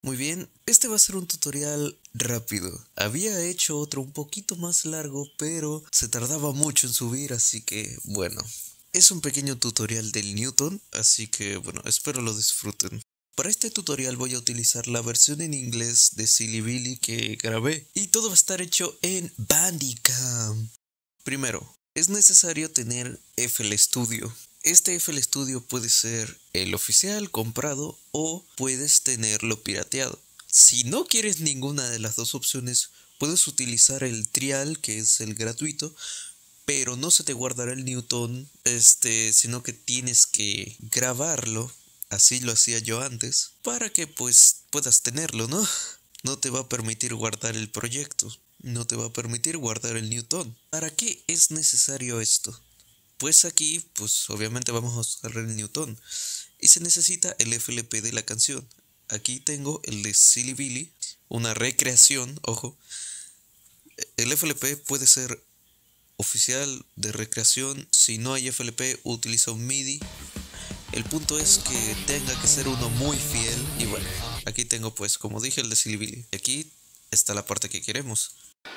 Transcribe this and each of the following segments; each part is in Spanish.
Muy bien, este va a ser un tutorial rápido. Había hecho otro un poquito más largo, pero se tardaba mucho en subir, así que bueno. Es un pequeño tutorial del Newton, así que bueno, espero lo disfruten. Para este tutorial voy a utilizar la versión en inglés de Silly Billy que grabé, y todo va a estar hecho en Bandicam. Primero, es necesario tener FL Studio. Este FL Studio puede ser el oficial comprado o puedes tenerlo pirateado. Si no quieres ninguna de las dos opciones, puedes utilizar el trial, que es el gratuito, pero no se te guardará el Newton, sino que tienes que grabarlo. Así lo hacía yo antes, para que pues puedas tenerlo, ¿no? No te va a permitir guardar el proyecto, no te va a permitir guardar el Newton. ¿Para qué es necesario esto? Pues aquí, pues obviamente vamos a usar el Newton y se necesita el FLP de la canción. Aquí tengo el de Silly Billy, una recreación, ojo. El FLP puede ser oficial, de recreación. Si no hay FLP, utiliza un MIDI. El punto es que tenga que ser uno muy fiel. Y bueno, aquí tengo pues, como dije, el de Silly Billy. Y aquí está la parte que queremos.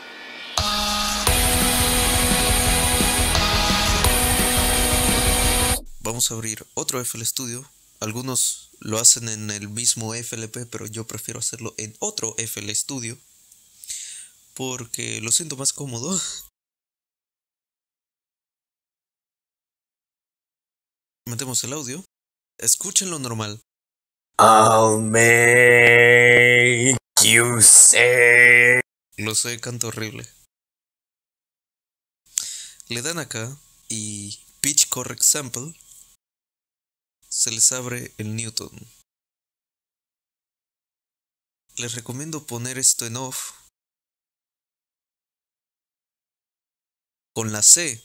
Vamos a abrir otro FL Studio. Algunos lo hacen en el mismo FLP, pero yo prefiero hacerlo en otro FL Studio porque lo siento más cómodo. Metemos el audio. Escúchenlo normal. I'll make you say. Lo sé, canto horrible. Le dan acá y Pitch Correct Sample. Se les abre el Newton. Les recomiendo poner esto en off. Con la C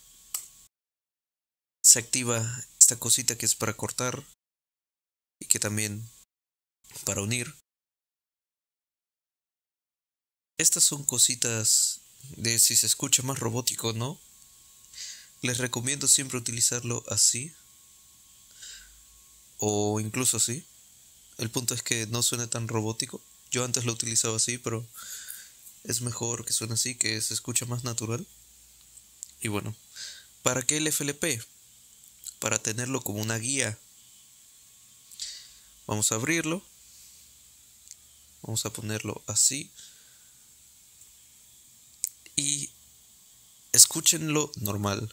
se activa esta cosita que es para cortar y que también para unir. Estas son cositas de si se escucha más robótico o no. Les recomiendo siempre utilizarlo así o incluso así. El punto es que no suene tan robótico. Yo antes lo utilizaba así, pero es mejor que suene así, que se escucha más natural. Y bueno, ¿para qué el FLP? Para tenerlo como una guía. Vamos a abrirlo. Vamos a ponerlo así. Y escúchenlo normal.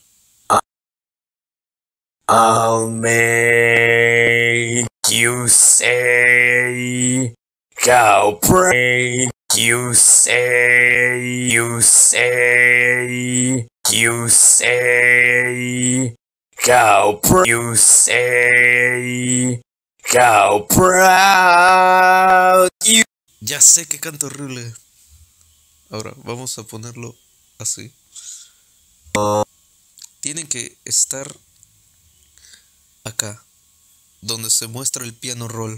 I'll make you say. I'll break you say. You say. You say. I'll break you say. I'll proud you. Ya sé que canto horrible. Ahora vamos a ponerlo así. Tienen que estar acá, donde se muestra el piano roll.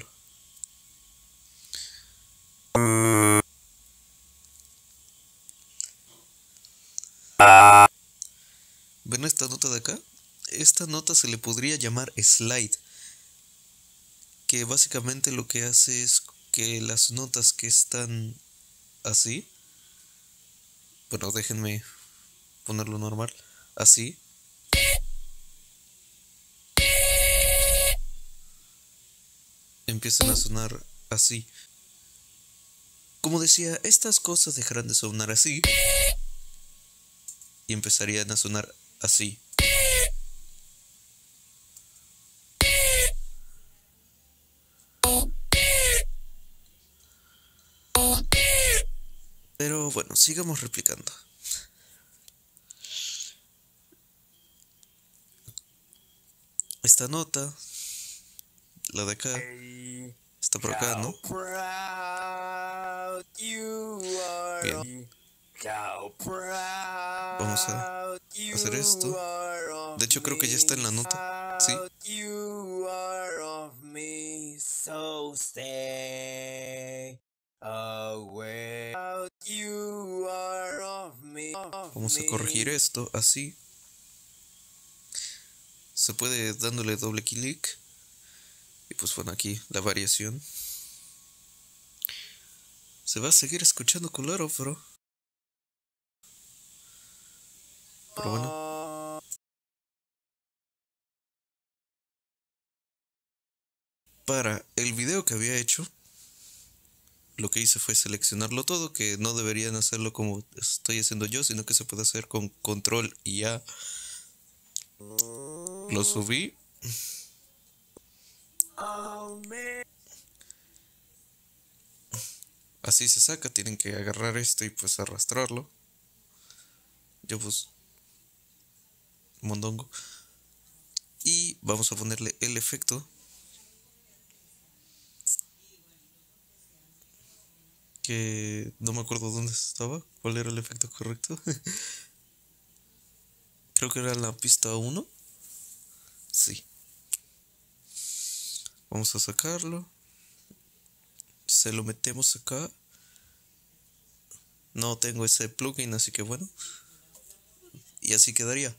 ¿Ven esta nota de acá? Esta nota se le podría llamar slide, que básicamente lo que hace es que las notas que están así, bueno, déjenme ponerlo normal, así, empiezan a sonar así. Como decía, estas cosas dejarán de sonar así y empezarían a sonar así. Pero bueno, sigamos replicando. Esta nota, la de acá, está por acá, ¿no? Bien. Vamos a hacer esto. De hecho, creo que ya está en la nota. ¿Sí? Vamos a corregir esto así. Se puede dándole doble clic. Y pues bueno, aquí la variación. Se va a seguir escuchando culero, bro. Pero bueno. Para el video que había hecho, lo que hice fue seleccionarlo todo, que no deberían hacerlo como estoy haciendo yo, sino que se puede hacer con control y ya. Lo subí. Así se saca, tienen que agarrar esto y pues arrastrarlo. Yo pues mondongo. Y vamos a ponerle el efecto. Que no me acuerdo dónde estaba. ¿Cuál era el efecto correcto? Creo que era la pista 1. Sí. Vamos a sacarlo. Se lo metemos acá. No tengo ese plugin, así que bueno. Y así quedaría.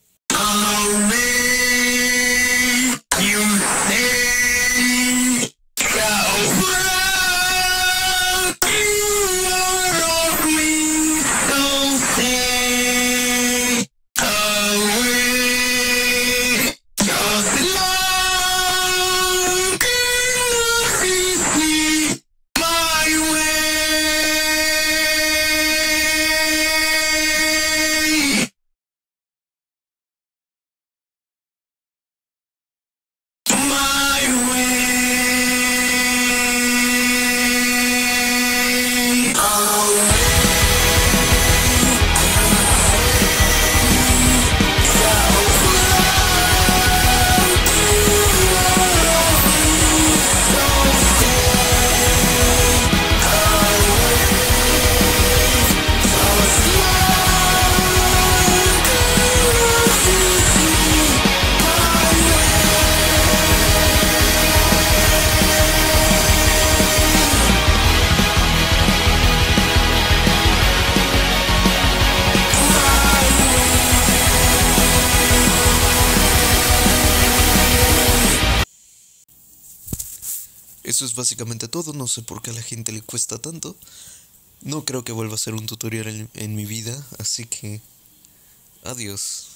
Eso es básicamente todo, no sé por qué a la gente le cuesta tanto. No creo que vuelva a hacer un tutorial en mi vida, así que adiós.